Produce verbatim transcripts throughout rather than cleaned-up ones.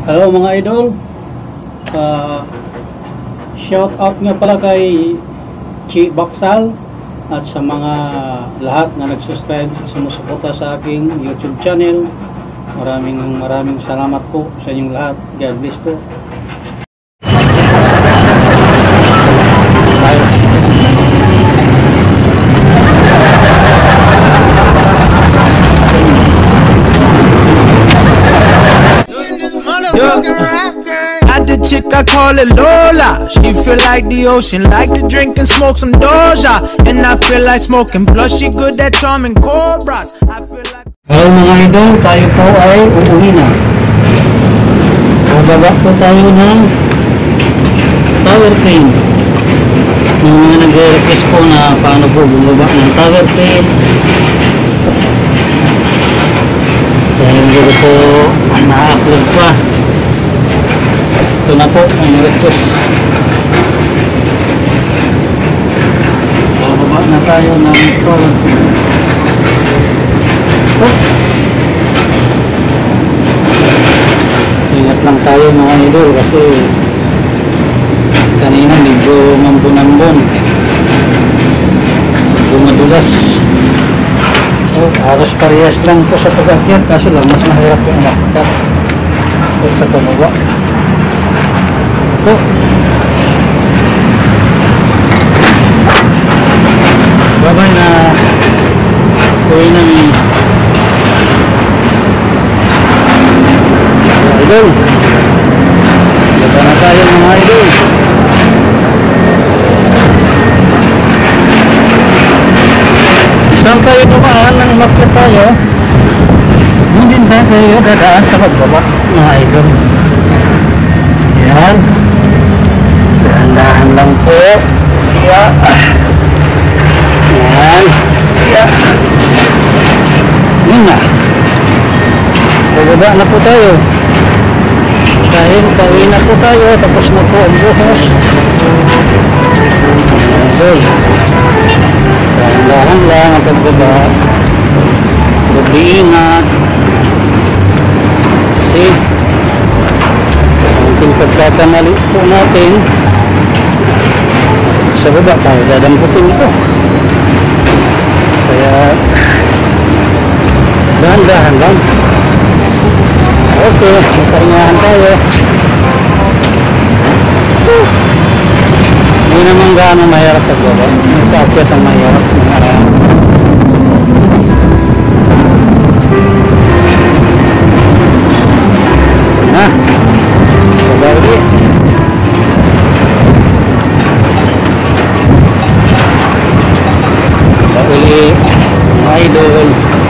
Hello mga idol, uh, shout out nga pala kay Chi Baksal at sa mga lahat na nag-subscribe at sumusuporta sa aking YouTube channel. Maraming maraming salamat po sa inyong lahat. God bless po. At the chick I call it Lola. She feel like the ocean, like to drink and smoke some Doja. And I feel like smoking, plus she good at charming cobras. I feel like... Hello mga idol, tayo po ay uuwi na. Bababa po tayo ng tower crane. Yung mga nagre-request po na paano po bumaba ng tower crane. Dahil dito po na-upload pa. Ito na po ang request. Bababa na tayo ng tower crane. Oh. Ingat lang tayo mga idol kasi kanina medyo mambun-ambon, medyo madulas. Oh, halos parehas lang po sa pag-akyat kasi lang mas mahirap yung umakyat sa pababa. Oh. Babay na uwi na ni idol. Baba na tayo mga idol. Saan tayo dumaan nang umakyat tayo? Hindi na tayo dadaan sa pagbaba mga idol. Yan. Dahan-dahan lang po. Yan. Yan. Yan. Yan na. Bababa na po tayo. Dahil pauwi na po tayo. Tapos na po ang buhos. Okay. Dahan-dahan lang ang pagbaba. Mag-iingat. Kasi ang pagkakamali po natin sa baba tayo dadamputin ito. Kaya dahan-dahan lang. Okay, magparingahan tayo. Hindi naman gaano mahirap pagbaba. Ito ang mahirap ng araw. Na, pagawin. Pagawin, mga idol.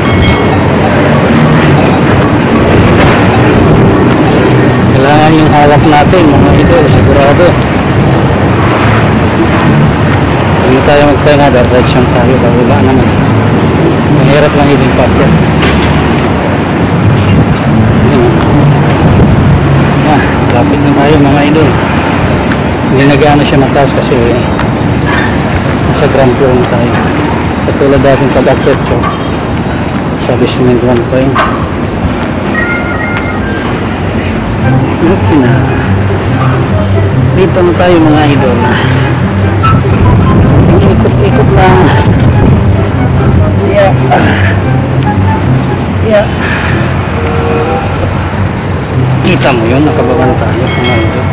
Kailangan yung hawak natin mga idol, sigurado. Hindi tayo magpahinga, direction tayo, bababa naman. Mahirap lang ibig packet. Ah, lapit na tayo mga idol. Hindi nag-ano siya mataas kasi nasa ground floor na tayo. Katulad dating pag-akyat ko sa basement one pa yun. Okay na. Dito na tayo mga idol. Ikot-ikot lang. Yeah. Yeah. Kita mo yun, nakababan tayo mga idol.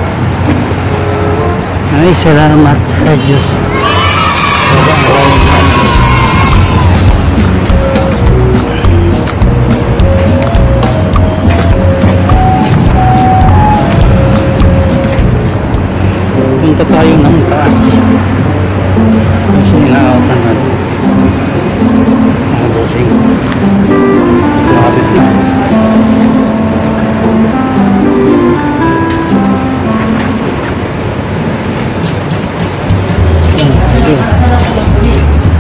Ay, salamat sa Diyos. Punta tayo ng taas kasi inaawatan natin mga dosing lapit na. Yan, ito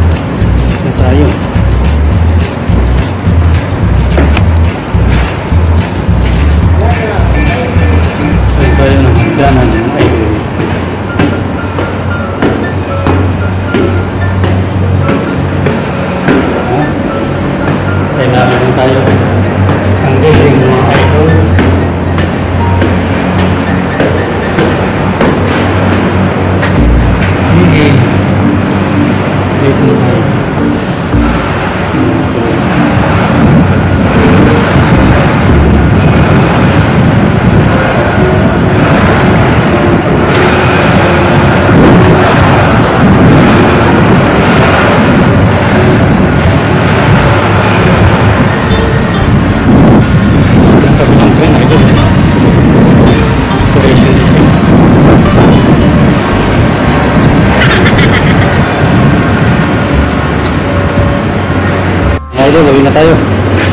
Gawin na tayo.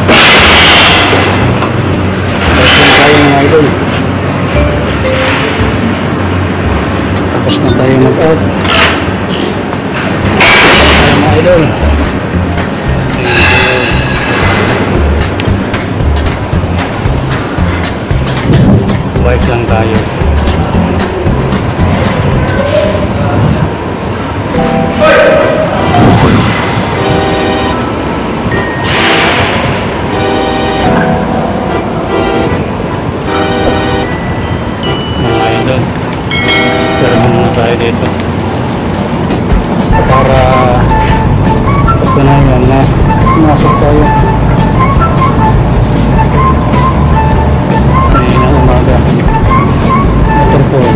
Gawin na tayo mga idol. Tapos na tayo mag-out. Tayo mga idol. Wipe lang tayo. Tayo dito para pagkanayan na masok tayo kanina umaga motorpool.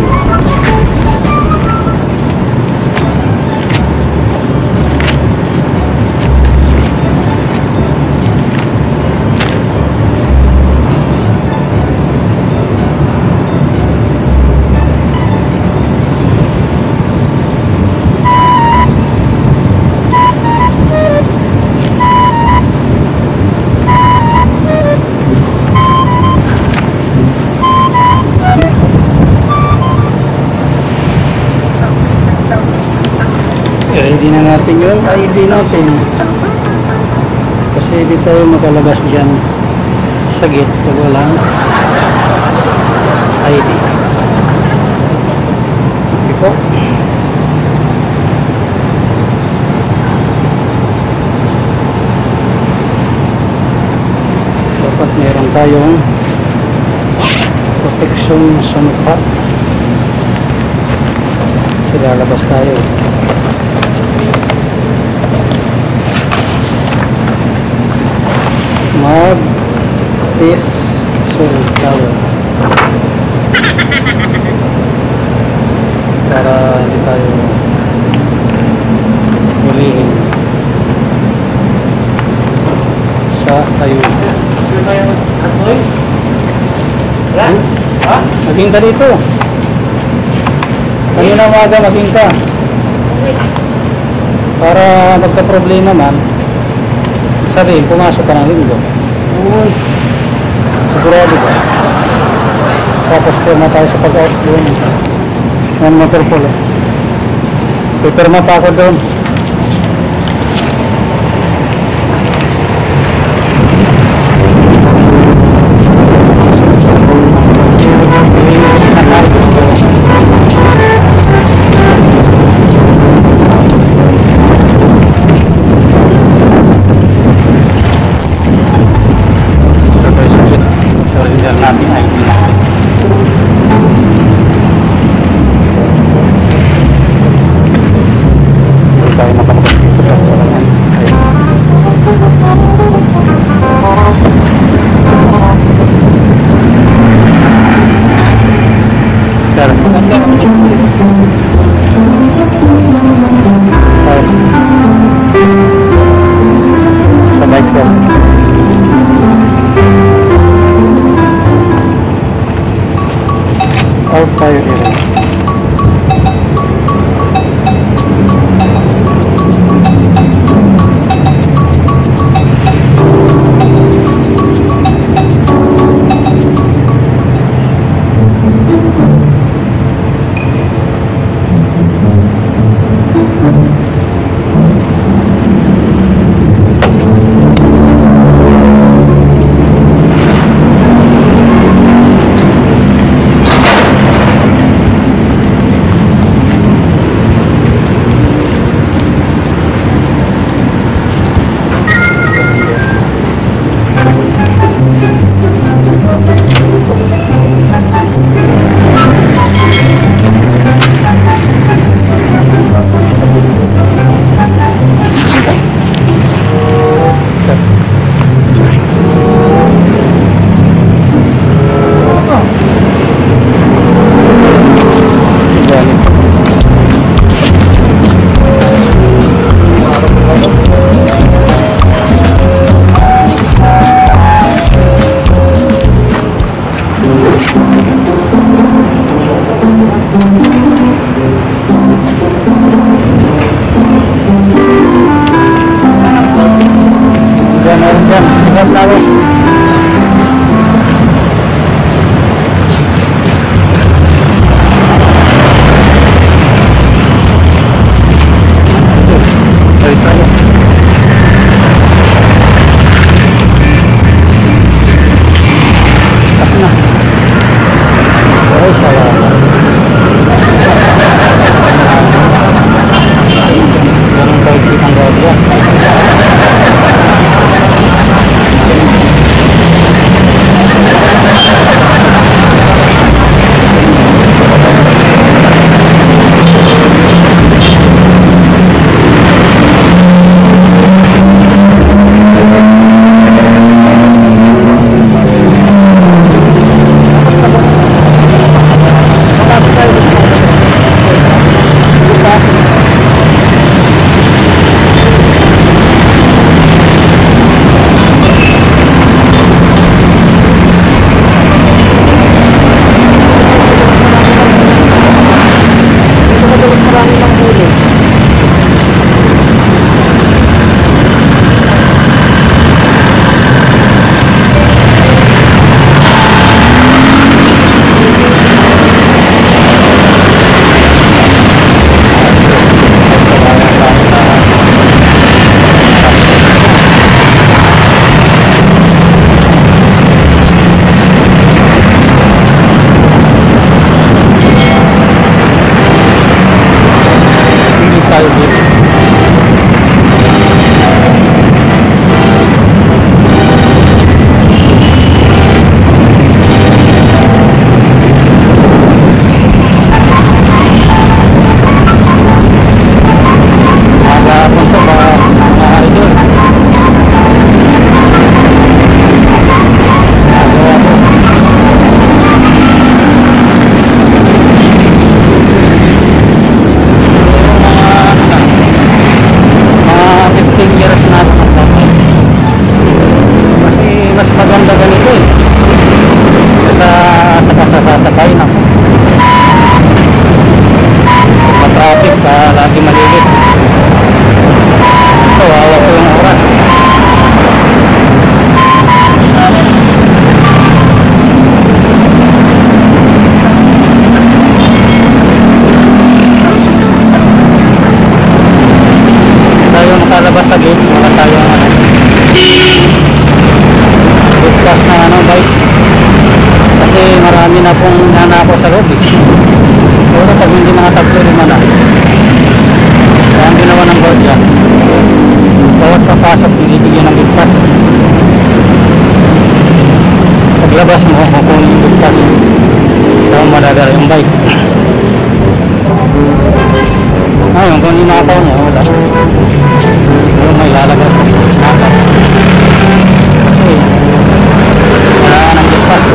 Hindi na natin yun, ay hindi natin kasi hindi tayo makalabas dyan sa gate pag walang I D. Ito dapat meron tayong protection sa mukha kasi lalabas tayo. Mag this soul tower para hindi tayo hulihin sa tayo. Maging ka dito kanina umaga, maging ka para magka-problema man sabihin, pumasok ka ng linggo. Uy, sigurado ka. Tapos pirma tayo sa pag-out doon ng motorpool. Pipirma pa ako doon. Out tayo dito. marami ng huli. Tayo dito. Magapon to ba mga idol? Magawa ko. fifteen years na ako nagpapay. Kasi mas maganda ganito eh. Sa sakasasakay na. Matraffic ka, lagi malilit. So, awa ko yung oras. Tayo makalabas sa gate, wala tayong ano, ligtas na ano, bike. Kasi marami na pong nanako sa loob eh. Pero pag hindi mga tatlo lima na, kaya ang ginawa ng guardia, bawat papasok nilibigyan ng ligtas. Paglabas mo, kukunin yung ligtas, kaya madadala yung bike. Ayun, kung ninakaw niya, wala. Yung may lalagay ko nakaw. Kasi wala ka ng ligtas.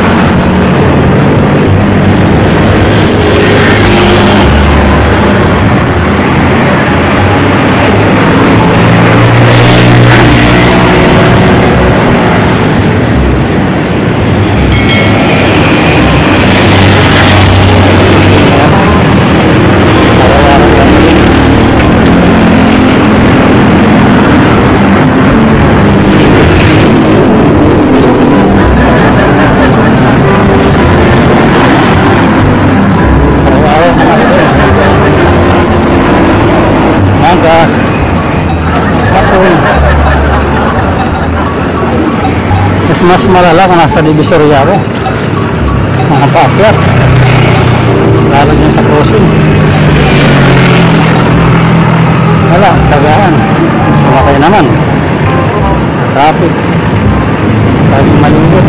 Mas malala kung nasa Divisoria ako, mga paakyat lalo dyan sa crossing. Wala, tagaan sumakay naman traffic, laging malungkot.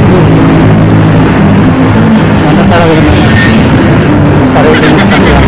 Ano talaga naman yan, sarili ng sakyan.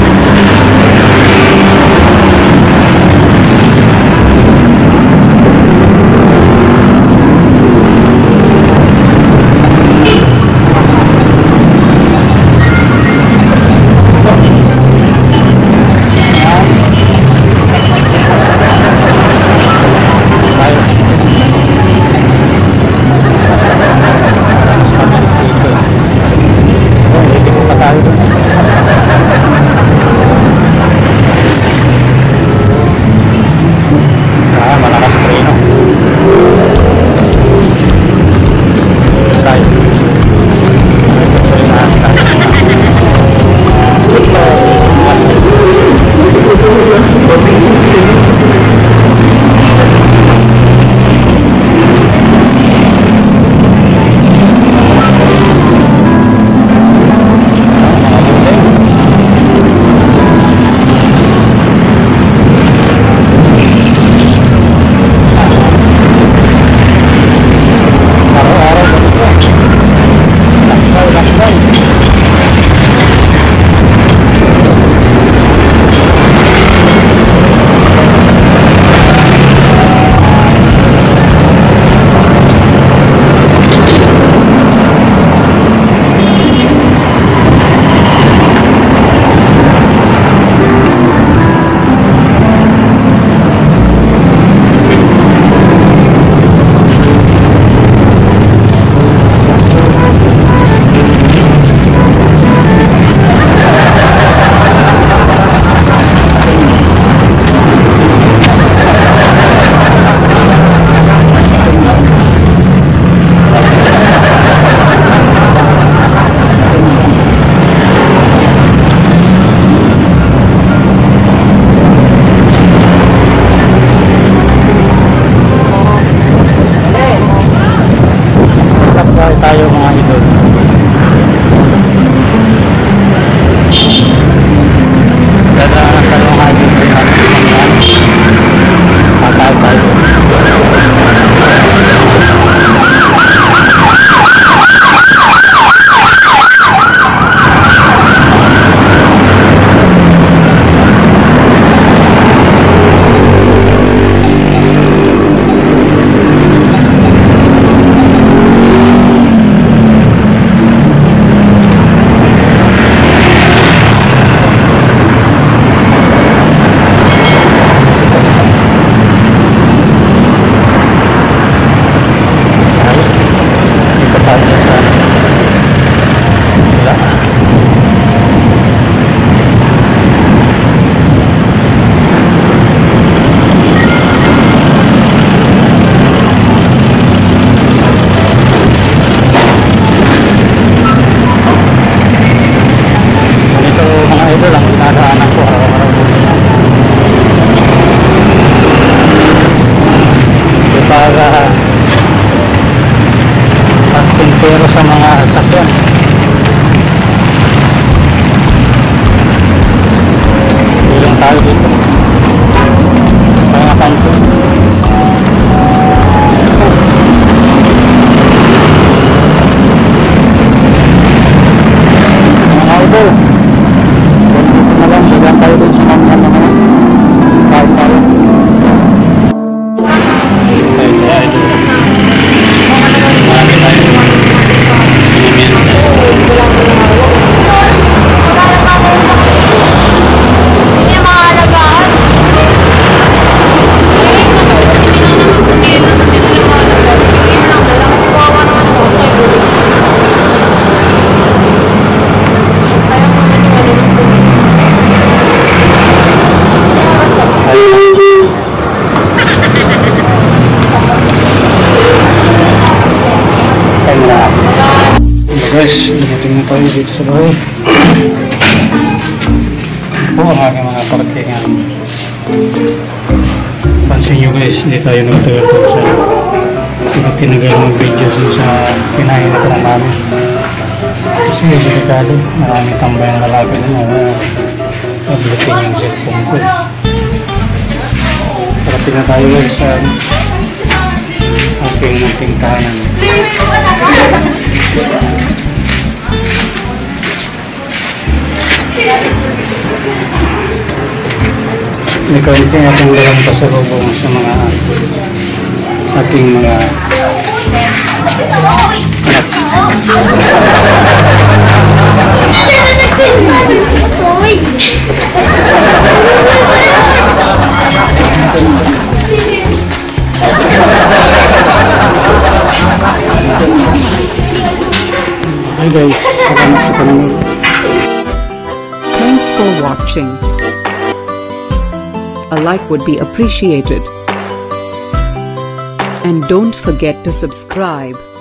Dito na lang, bigyan tayo dun sa mga mga kain tayo. Kain tayo dun. Marami tayo. Guys, dumating na tayo dito sa bahay. Ito po ang aking mga parkingan. Pansin nyo guys, hindi tayo nagtagal po sa tinagal ng video sa kinain na parang namin. Kasi delikado, maraming tambay ng lalaki na uh, paglutin yung cellphone ko. Parating na tayo guys sa aking aking tahanan. May kaunti akong dalang pasalubong sa mga ating mga anak. Hi guys, salamat sa panonood. Thanks for watching. A like would be appreciated. And don't forget to subscribe.